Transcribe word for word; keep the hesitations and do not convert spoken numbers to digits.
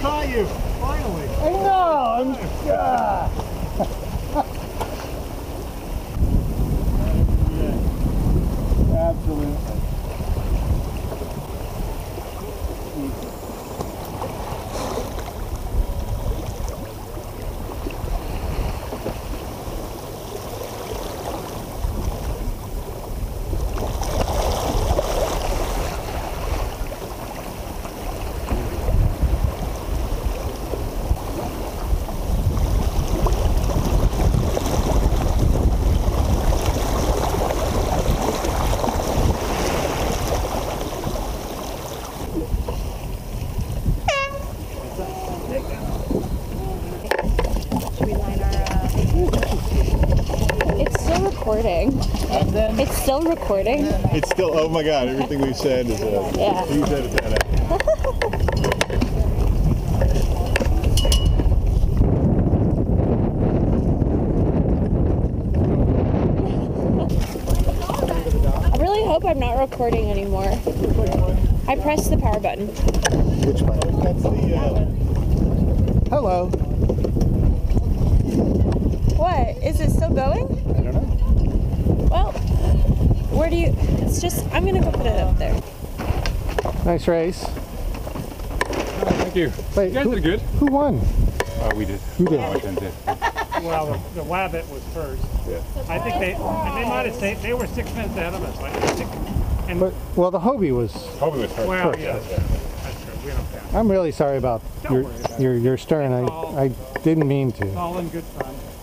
caught you, finally. I know, I'm... Uh, Absolutely. Recording. It's still recording. It's still, oh my god, everything we've said is uh, yeah. You said it's that. I really hope I'm not recording anymore. I pressed the power button. Which button? That's the, uh... Hello. What? Is it still going? I don't know. Well, where do you... It's just... I'm going to go put it up there. Nice race. Oh, thank you. Wait, you guys who, did good. Who won? Oh, we did. Who did? Oh, I did. Well, the, the Wabbit was first. Yeah. I think they and they might have stayed, they were six minutes ahead of us. Like, I think, and But, well, the Hobie was... Hobie was first. well, first. yeah, that's true. We don't count. I'm really sorry about Don't your, worry about your, your stern. I, I didn't mean to. It's all in good fun.